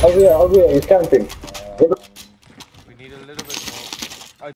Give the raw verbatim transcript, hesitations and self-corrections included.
Over here, over here, he's camping. We need a little bit